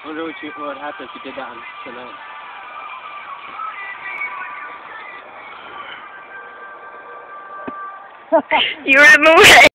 wonder what would happen if you did that on tonight. You ran away.